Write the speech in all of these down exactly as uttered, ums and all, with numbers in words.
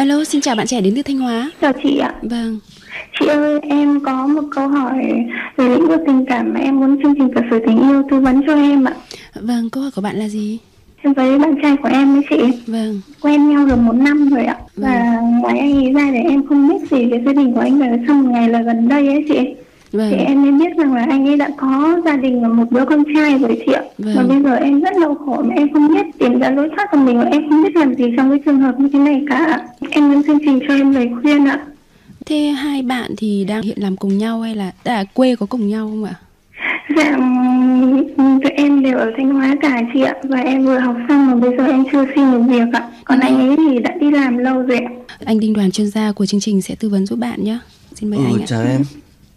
Alo, xin chào bạn trẻ đến từ Thanh Hóa. Chào chị ạ. Vâng. Chị ơi, em có một câu hỏi về lĩnh vực tình cảm mà em muốn chương trình Cờ Sởi Tình Yêu tư vấn cho em ạ. Vâng, câu hỏi của bạn là gì? Em với bạn trai của em đấy chị. Vâng. Quen nhau được một năm rồi ạ. Vâng. Và ngoài anh ấy ra thì em không biết gì về gia đình của anh ấy. Xong một ngày là gần đây ấy chị. Vâng. Thì em mới biết rằng là anh ấy đã có gia đình và một đứa con trai rồi chị ạ. Vâng. Và bây giờ em rất đau khổ mà em không biết tìm ra lối thoát của mình, và em không biết làm gì trong cái trường hợp như thế này cả. Em muốn chương trình cho em lời khuyên ạ. Thế hai bạn thì đang hiện làm cùng nhau hay là à, quê có cùng nhau không ạ? Dạ, tụi em đều ở Thanh Hóa cả chị ạ. Và em vừa học xong mà bây giờ em chưa xin được việc ạ. Còn Ừ. anh ấy thì đã đi làm lâu rồi ạ. Anh Đinh Đoàn, chuyên gia của chương trình sẽ tư vấn giúp bạn nhé. Xin mời Ừ, anh ạ. chào em.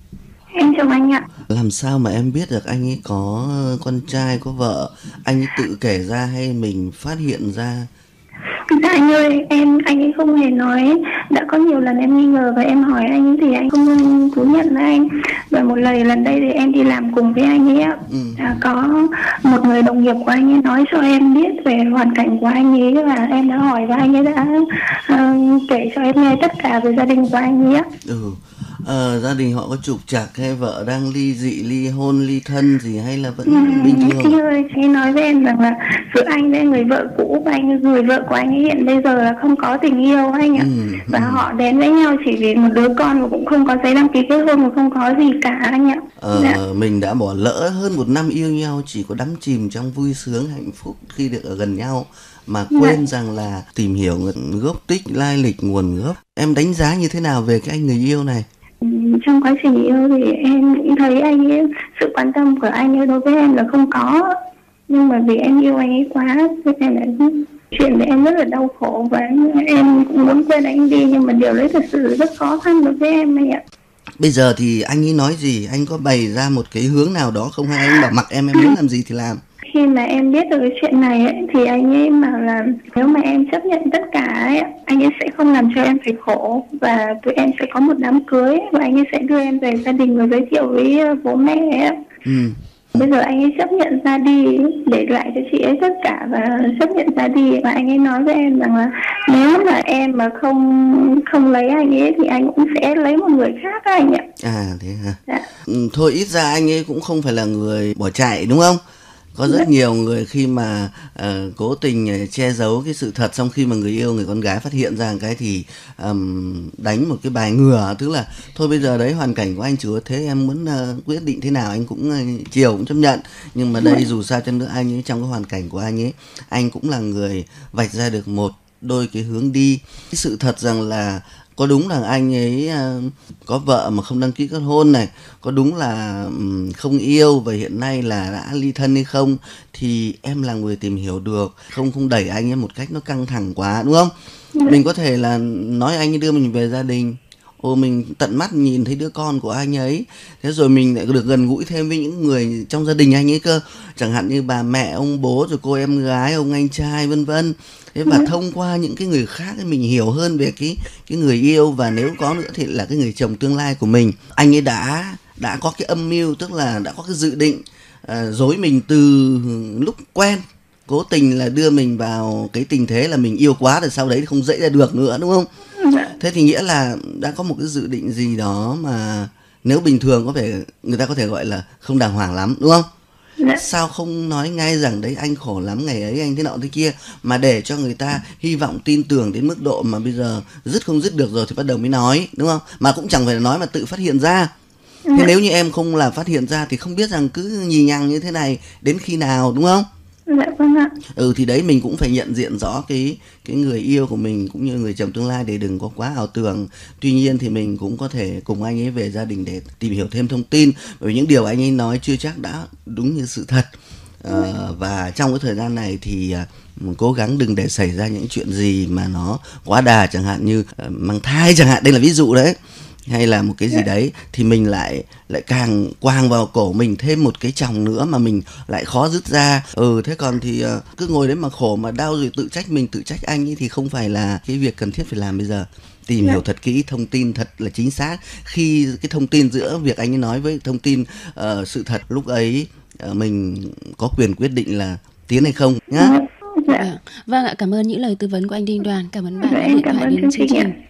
Em chào anh ạ. Làm sao mà em biết được anh ấy có con trai, có vợ? Anh ấy tự kể ra hay mình phát hiện ra? Dạ anh ơi, em anh ấy không hề nói. Đã có nhiều lần em nghi ngờ và em hỏi anh ấy thì anh không thú nhận với anh. Và một lần lần đây thì em đi làm cùng với anh ấy ạ. Ừ. Đã có một người đồng nghiệp của anh ấy nói cho em biết về hoàn cảnh của anh ấy, và em đã hỏi và anh ấy đã uh, kể cho em nghe tất cả về gia đình của anh ấy ạ. Ừ. Ờ, gia đình họ có trục trặc hay vợ đang ly dị, ly hôn, ly thân gì hay là vẫn Ừ, bình thường? anh ơi, anh ấy nói với em rằng là giữa anh với người vợ cũ và anh người vợ của anh ấy hiện bây giờ là không có tình yêu anh ạ. Ừ, Và ừ. họ đến với nhau chỉ vì một đứa con và cũng không có giấy đăng ký kết hôn và không có gì cả anh ạ. Ờ, Dạ. mình đã bỏ lỡ hơn một năm yêu nhau, chỉ có đắm chìm trong vui sướng hạnh phúc khi được ở gần nhau, mà quên rằng là tìm hiểu nguồn gốc tích, lai lịch, nguồn gốc. Em đánh giá như thế nào về cái anh người yêu này? Ừ, trong quá trình yêu thì em cũng thấy anh ấy, sự quan tâm của anh ấy đối với em là không có. Nhưng mà vì em yêu anh ấy quá, cho nên là chuyện để em rất là đau khổ, và em cũng muốn quên anh đi, nhưng mà điều đấy thật sự rất khó khăn đối với em anh ạ. Bây giờ thì anh ấy nói gì? Anh có bày ra một cái hướng nào đó không, hay anh bảo mặc em em muốn làm gì thì làm? Khi mà em biết được cái chuyện này ấy, thì anh ấy bảo là nếu mà em chấp nhận tất cả ấy, anh ấy sẽ không làm cho em phải khổ, và tụi em sẽ có một đám cưới và anh ấy sẽ đưa em về gia đình và giới thiệu với bố mẹ ấy. Ừ. Bây giờ anh ấy chấp nhận ra đi, để lại cho chị ấy tất cả và chấp nhận ra đi. Và anh ấy nói với em rằng là nếu mà em mà không không lấy anh ấy thì anh cũng sẽ lấy một người khác anh ạ. À thế hả? Dạ. Ừ, thôi ít ra anh ấy cũng không phải là người bỏ chạy đúng không? Có rất nhiều người khi mà uh, cố tình uh, che giấu cái sự thật, xong khi mà người yêu, người con gái phát hiện ra cái thì um, đánh một cái bài ngửa, tức là thôi bây giờ đấy hoàn cảnh của anh chưa thế, em muốn uh, quyết định thế nào anh cũng uh, chiều cũng chấp nhận. Nhưng mà đây dù sao chân nữa anh ấy, trong cái hoàn cảnh của anh ấy, anh cũng là người vạch ra được một đôi cái hướng đi. Cái sự thật rằng là có đúng là anh ấy uh, có vợ mà không đăng ký kết hôn này, có đúng là um, không yêu và hiện nay là đã ly thân hay không, thì em là người tìm hiểu được, không không đẩy anh ấy một cách nó căng thẳng quá đúng không? Mình có thể là nói anh ấy đưa mình về gia đình, ồ mình tận mắt nhìn thấy đứa con của anh ấy, thế rồi mình lại được gần gũi thêm với những người trong gia đình anh ấy cơ, chẳng hạn như bà mẹ, ông bố, rồi cô em gái, ông anh trai vân vân. Thế và thông qua những cái người khác thì mình hiểu hơn về cái cái người yêu, và nếu có nữa thì là cái người chồng tương lai của mình. Anh ấy đã đã có cái âm mưu, tức là đã có cái dự định uh, dối mình từ lúc quen, cố tình là đưa mình vào cái tình thế là mình yêu quá rồi sau đấy không dậy ra được nữa đúng không? Thế thì nghĩa là đã có một cái dự định gì đó mà nếu bình thường có thể người ta có thể gọi là không đàng hoàng lắm đúng không? Sao không nói ngay rằng đấy anh khổ lắm ngày ấy, anh thế nọ thế kia, mà để cho người ta hy vọng tin tưởng đến mức độ mà bây giờ dứt không dứt được rồi thì bắt đầu mới nói đúng không? Mà cũng chẳng phải là nói mà tự phát hiện ra. Thế nếu như em không là phát hiện ra thì không biết rằng cứ nhì nhằng như thế này đến khi nào đúng không? Dạ vâng ạ. Ừ thì đấy, mình cũng phải nhận diện rõ cái cái người yêu của mình cũng như người chồng tương lai để đừng có quá ảo tưởng. Tuy nhiên thì mình cũng có thể cùng anh ấy về gia đình để tìm hiểu thêm thông tin, bởi vì những điều anh ấy nói chưa chắc đã đúng như sự thật. À, và trong cái thời gian này thì à, cố gắng đừng để xảy ra những chuyện gì mà nó quá đà, chẳng hạn như à, mang thai chẳng hạn, đây là ví dụ đấy, hay là một cái gì đấy thì mình lại lại càng quàng vào cổ mình thêm một cái chồng nữa mà mình lại khó dứt ra. Ừ thế còn thì uh, cứ ngồi đấy mà khổ mà đau rồi tự trách mình, tự trách anh ấy thì không phải là cái việc cần thiết phải làm bây giờ. Tìm hiểu thật kỹ, thông tin thật là chính xác. Khi cái thông tin giữa việc anh ấy nói với thông tin uh, sự thật, lúc ấy uh, mình có quyền quyết định là tiến hay không nhá. Dạ. Vâng. Vâng ạ, cảm ơn những lời tư vấn của anh Đinh Đoàn. Cảm ơn bạn Dạ, đã em điện cảm thoại ơn đến chương chương trình ạ. trình.